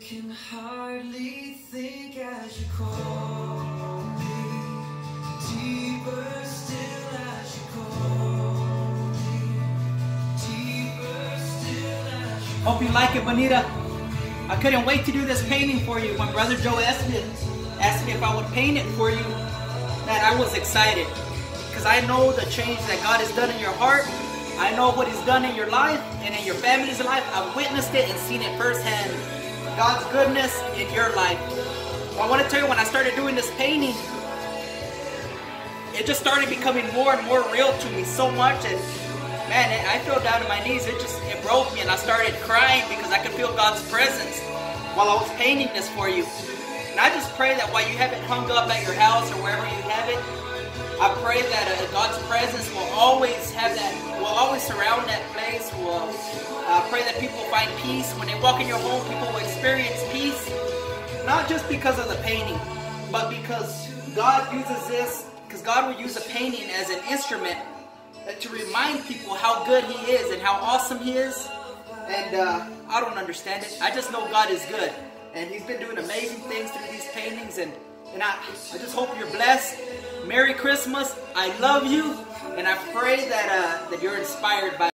can hardly think as you call me, deeper still as you call me, deeper still as you call me. Hope you like it, Bonita. I couldn't wait to do this painting for you. When Brother Joe asked me if I would paint it for you, man, I was excited. Because I know the change that God has done in your heart. I know what He's done in your life and in your family's life. I've witnessed it and seen it firsthand. God's goodness in your life. I want to tell you, when I started doing this painting, it just started becoming more and more real to me so much. And man, I fell down to my knees. It broke me, and I started crying because I could feel God's presence while I was painting this for you. And I just pray that while you have it hung up at your house or wherever you have it, I pray that God's presence will always surround that place. I pray that people find peace. When they walk in your home, people will experience peace. Not just because of the painting, but because God uses this, because God will use a painting as an instrument to remind people how good He is and how awesome He is. And I don't understand it. I just know God is good. And He's been doing amazing things through these paintings. And I just hope you're blessed. Merry Christmas. I love you. And I pray that you're inspired by